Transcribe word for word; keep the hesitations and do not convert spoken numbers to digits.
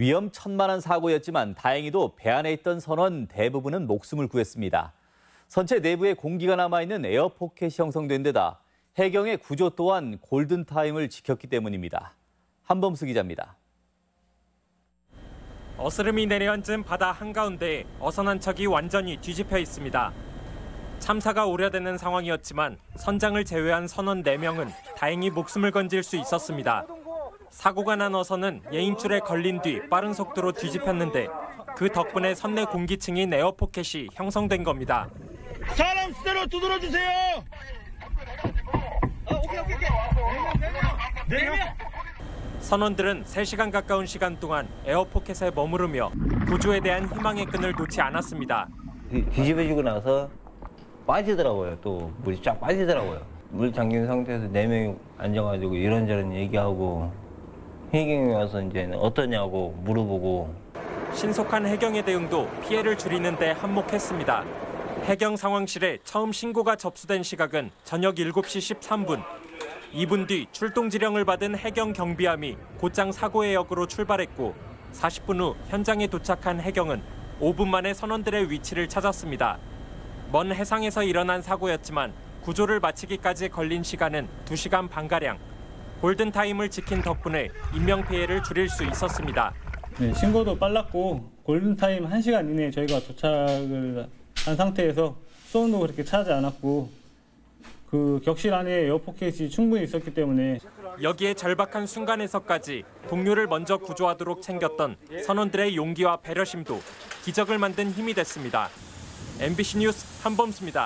위험천만한 사고였지만 다행히도 배 안에 있던 선원 대부분은 목숨을 구했습니다. 선체 내부에 공기가 남아있는 에어포켓이 형성된 데다 해경의 구조 또한 골든타임을 지켰기 때문입니다. 한범수 기자입니다. 어스름이 내려앉은 바다 한가운데 어선한 척이 완전히 뒤집혀 있습니다. 참사가 우려되는 상황이었지만 선장을 제외한 선원 네 명은 다행히 목숨을 건질 수 있었습니다. 사고가 난 어선은 예인줄에 걸린 뒤 빠른 속도로 뒤집혔는데 그 덕분에 선내 공기층인 에어포켓이 형성된 겁니다. 사람 수대로 두드려 주세요. 아, 오케이, 오케이, 오케이. 네 명. 선원들은 세 시간 가까운 시간 동안 에어포켓에 머무르며 구조에 대한 희망의 끈을 놓지 않았습니다. 뒤집어지고 나서 빠지더라고요. 또 물이 쫙 빠지더라고요. 물 잠긴 상태에서 네 명이 앉아가지고 이런저런 얘기하고 해경에 와서 이제 어떠냐고 물어보고. 신속한 해경의 대응도 피해를 줄이는 데 한몫했습니다. 해경 상황실에 처음 신고가 접수된 시각은 저녁 일곱 시 십삼 분. 이 분 뒤 출동 지령을 받은 해경 경비함이 곧장 사고의 역으로 출발했고 사십 분 후 현장에 도착한 해경은 오 분 만에 선원들의 위치를 찾았습니다. 먼 해상에서 일어난 사고였지만 구조를 마치기까지 걸린 시간은 두 시간 반가량. 골든타임을 지킨 덕분에 인명피해를 줄일 수 있었습니다. 네, 신고도 빨랐고 골든타임 한 시간 이내에 저희가 도착을 한 상태에서 수온도 그렇게 차지 않았고 그 격실 안에 에어포켓이 충분히 있었기 때문에 여기에 절박한 순간에서까지 동료를 먼저 구조하도록 챙겼던 선원들의 용기와 배려심도 기적을 만든 힘이 됐습니다. 엠비씨 뉴스 한범수입니다.